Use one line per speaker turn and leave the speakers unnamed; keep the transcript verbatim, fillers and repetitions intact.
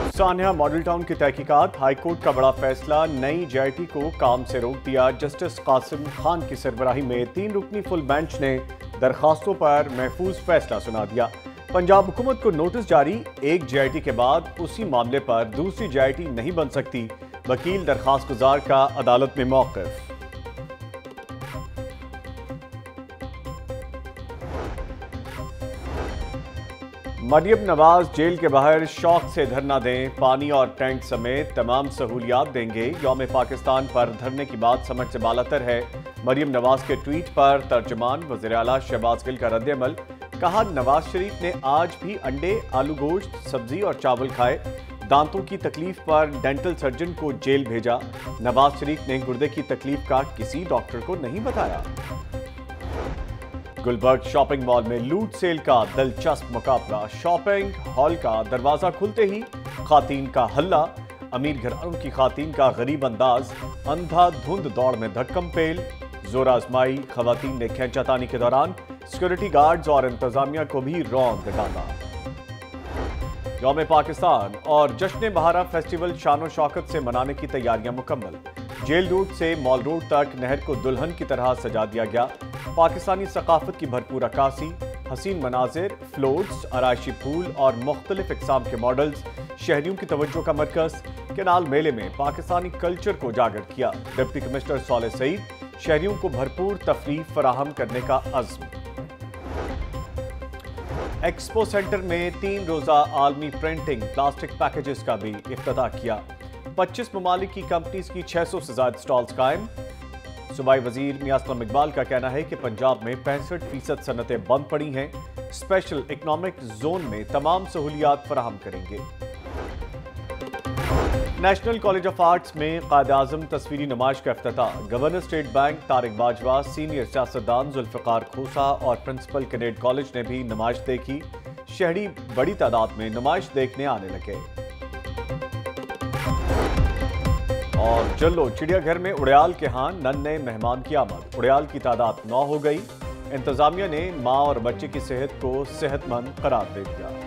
Sanya model town की तहकीकात, high court का बड़ा फैसला, नई जे आई टी को काम से रोक दिया। जस्टिस कासिम खान की सरबराही में तीन रुकनी फुल बेंच ने दरखास्तों पर महफूज फैसला सुना दिया। पंजाब हुकूमत को नोटिस जारी, एक जे आई टी के बाद उसी मामले पर दूसरी जे आई टी नहीं बन सकती। वकील दरखास्त गुजार का अदालत में मौक़िफ़। मरियम नवाज जेल के बाहर शौक से धरना दें, पानी और टैंक समेत तमाम सहूलियात देंगे। यौम पाकिस्तान पर धरने की बात समझ से बालातर है। मरियम नवाज के ट्वीट पर तर्जमान वज़ीर आला शहबाज गिल का रद्द-ए-अमल। कहा, नवाज शरीफ ने आज भी अंडे, आलू गोश्त, सब्जी और चावल खाए। दांतों की तकलीफ पर डेंटल सर्जन को जेल भेजा। नवाज शरीफ ने गुर्दे की तकलीफ का किसी डॉक्टर को नहीं बताया। गुलबर्ग शॉपिंग मॉल में लूट सेल का दिलचस्प मुकाबला। शॉपिंग हॉल का दरवाजा खुलते ही खातीन का हल्ला, अमीर घरानों की खातीन का गरीब अंदाज, अंधाधुंध दौड़ में धक्कम पेल, जोर आजमाई। खवातीन ने खींचातानी के दौरान सिक्योरिटी गार्ड्स और इंतजामिया को भी रौंद डाला। यौम पाकिस्तान और जश्न बहारा फेस्टिवल शानो शौकत से मनाने की तैयारियां मुकम्मल। जेल रोड से मॉल रोड तक नहर को दुल्हन की तरह सजा दिया गया। पाकिस्तानी सकाफत की भरपूर अक्कासी, हसीन मनाजिर, फ्लोट्स, आराइशी फूल और मुख्तलिफ इकसाम के मॉडल्स शहरियों की तवज्जो का मरकज। केनाल मेले में पाकिस्तानी कल्चर को उजागर किया। डिप्टी कमिश्नर साले सईद, शहरियों को भरपूर तफरीह फराहम करने का अज़्म। एक्सपो सेंटर में तीन रोजा आलमी प्रिंटिंग प्लास्टिक पैकेजेस का भी इफ्तिताह किया। पच्चीस ममालिक की कंपनीज की छह सौ से ज्यादा स्टॉल्स कायम। सूबाई वजीर मियां असलम इकबाल का कहना है कि पंजाब में पैंसठ फीसद सनतें बंद पड़ी हैं। स्पेशल इकनॉमिक जोन में तमाम सहूलियात फराहम करेंगे। नेशनल कॉलेज ऑफ आर्ट्स में कायद आजम तस्वीरी नुमाइश का इफ्तिताह। Governor State Bank Tariq Bajwa, senior सियासतदान जुल्फ़िकार खोसा और प्रिंसिपल कैडेट कॉलेज ने भी नुमाइश देखी। शहरी बड़ी तादाद में नुमाइश देखने आने लगे। और जल्लो चिड़ियाघर में उड़ियाल के यहाँ नन्हे मेहमान की आमद। उड़ियाल की तादाद नौ हो गई। इंतजामिया ने माँ और बच्चे की सेहत को सेहतमंद करार दे दिया।